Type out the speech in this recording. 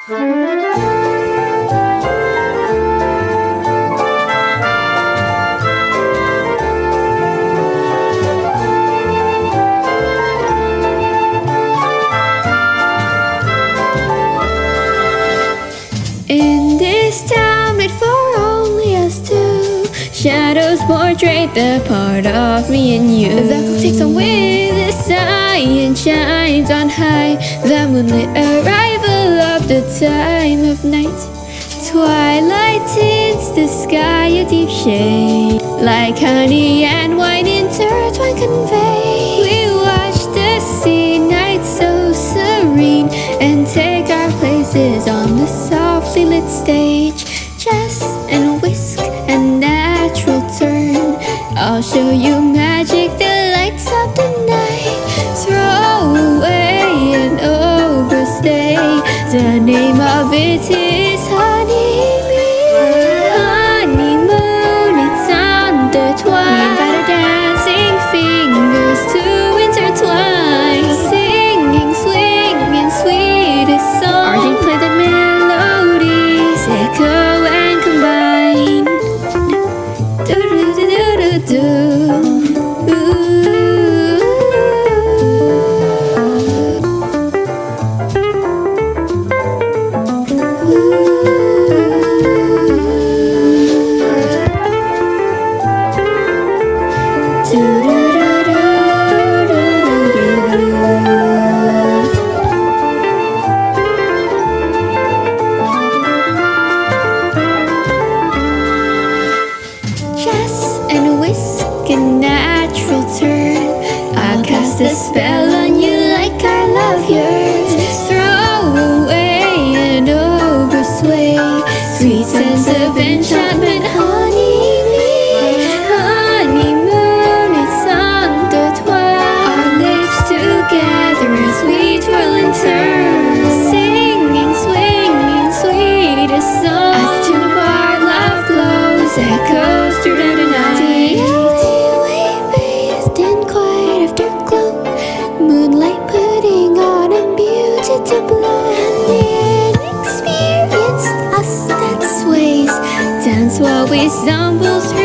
In this town made for only us two, shadows portray the part of me and you. The clock takes on with the sigh and shines on high, the moonlit arrival of the time of night. Twilight tints the sky a deep shade, like honey and wine intertwined convey. We watch the sea night so serene, and take our places on the softly lit stage. Jazz and whisk and natural turn, I'll show you magic that lights up the night. Throw away and overstay, the name of it is honeymoon. Honeymoon, it's on the twine. We invite our dancing fingers to intertwine, singing, swinging sweetest song. Argent play the melodies, echo and combine. Do do do do do do. Jazz and whisk and natural turn, I'll cast a spell on you like our love yearns. Throw away and oversway, sweet sense of enchantment, honeymoon. Honeymoon, it's on the twine. Our lips together as we twirl and turn, singing, swinging, sweetest song. As tune of our love glows, echoes through the night. We bathed in quiet afterglow, moonlight putting on a beauty to blow. And the inexperienced us that sways, dance while we stumble through